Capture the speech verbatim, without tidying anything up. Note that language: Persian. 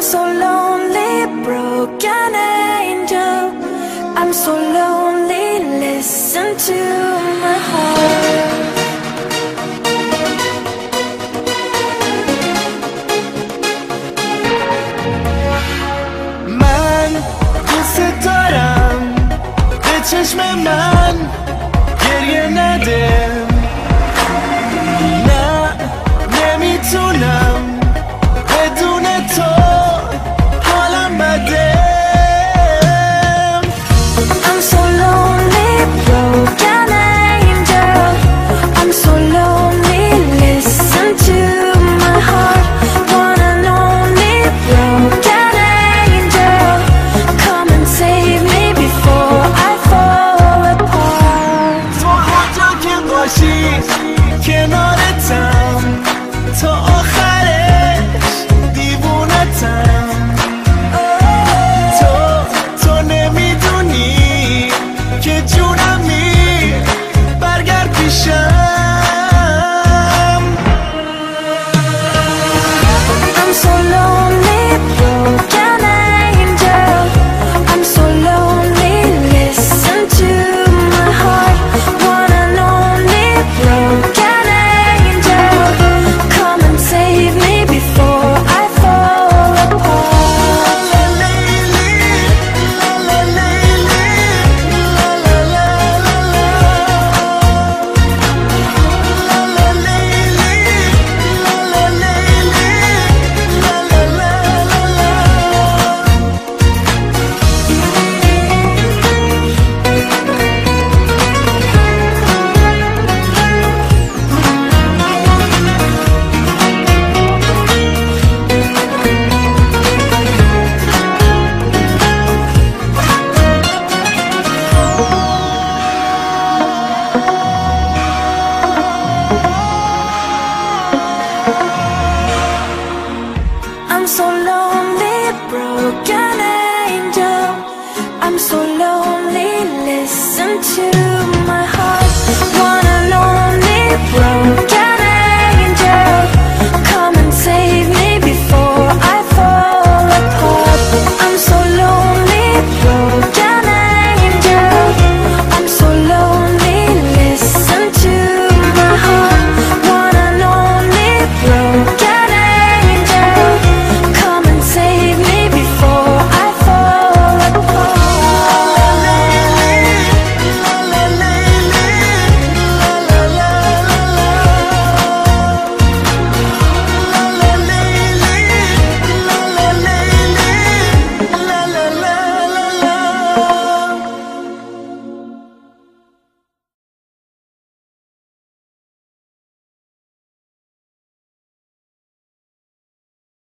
so lonely, broken angel. I'm so lonely, listen to my heart. من دوست دارم به چشم من گریه نده. نه نمیتونم بدون تو حالم بده. I'm so lonely, broken angel. I'm so lonely, listen to my heart. One and only broken angel. Come and save me before I fall apart. تو هر جا که باشی کنارتم تا آخرش دیوونتم. تو تو نمیدونی که جونمی برگرد پیشم. I'm so lonely, broken angel. I'm so lonely, listen to my heart. One and only broken angel. Come and save me before I fall apart. La layli, la la layli, la la la la la. La la layli, la la layli, la la la la la. I'm so lonely, broken angel. I'm so lonely, listen to